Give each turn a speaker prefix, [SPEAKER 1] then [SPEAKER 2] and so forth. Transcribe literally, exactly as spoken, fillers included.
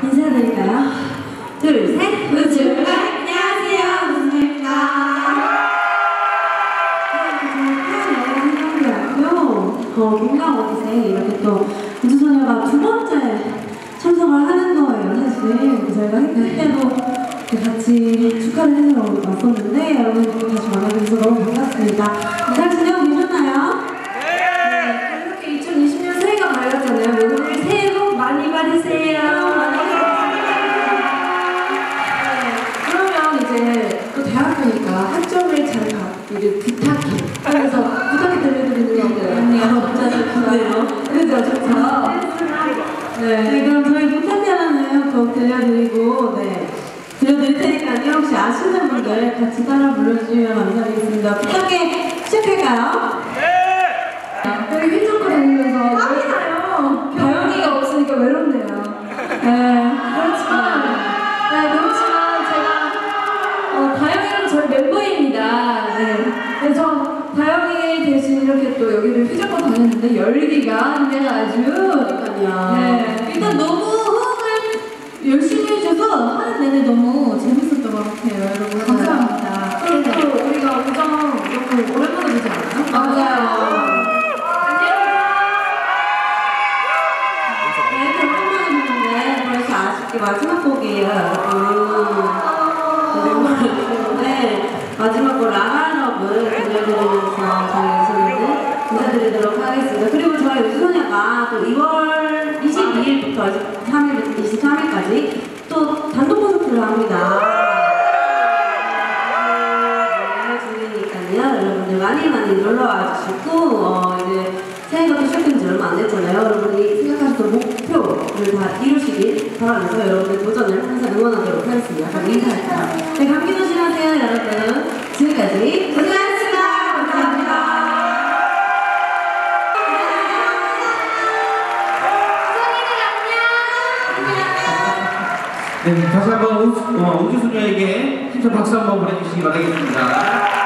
[SPEAKER 1] 인사드릴까요? 둘, 셋! 우주가 안녕하세요, 우주입니다. 저는 태어나요 어, 김강옥이생 이렇게 또 우주소녀가 두 번째 참석을 하는 거예요, 사실. 저희가 했을 때도 같이 축하를 해서 왔었는데 여러분들도 다시 만나뵈서 너무 반갑습니다. 잘 지내고 계셨나요? 네! 이렇게 이천이십 년 새해가 밝았잖아요. 모두들 새해 복 많이 받으세요. 많이 받으세요. 네, 그러면 이제 또 대학교니까 학점을 잘 받기를 부탁해. 그래서 부탁해 들려드리는 게 언니가 진짜 좋네요. 그죠? 좋죠? 네. 네, 그럼 저희 부탁해라는 곡 들려드리고, 네. 들려드릴 테니까요. 혹시 아시는 분들 같이 따라 불러주시면 감사하겠습니다. 부탁해 시작할까요? 네! 여기 휘젓고 다니면서 땀이 나요. 다영이가 없으니까 외롭네요. 네, 그렇지만, 네, 그렇지만 제가 어, 다영이는 저희 멤버입니다. 네. 그래서 다영이 대신 이렇게 또 여기를 휘젓고 다녔는데 열기가 그냥 아주 그러니까요. 네. 일단 너무 호응을 열심히 해줘서 하는 내내 너무 재밌었던 것 같아요, 여러분. 감사합니다. 그리고 또 우리가 우정 너무 오랜만에 보지 않았나? 맞아요. 네, 이렇게 오랜만에 보는데 벌써 아쉽게 마지막 곡이에요, 여러분. 네, 마지막 곡 라라러브 들려드리면서 저희 우주소녀들 인사드리도록 하겠습니다. 그리고 저희 우주소녀가 또 이월 이십이일부터 이십삼 일까지 또 단독 콘서트를 합니다. 네, 중이니까요. 여러분들 많이 많이 놀러와 주시고, 어, 이제 새해가 또 시작된 지 얼마 안 됐잖아요. 여러분이 생각하셨던 목표를 다 이루시길 바라면서 여러분의 도전을 항상 응원하도록 하겠습니다. 그럼 인사할게요. 네, 감기 조심하세요, 여러분. 지금까지 고생하셨습니다. 감사합니다.
[SPEAKER 2] 네, 다시 한번 우주소녀에게 힘찬 박수 한번 보내주시기 바라겠습니다.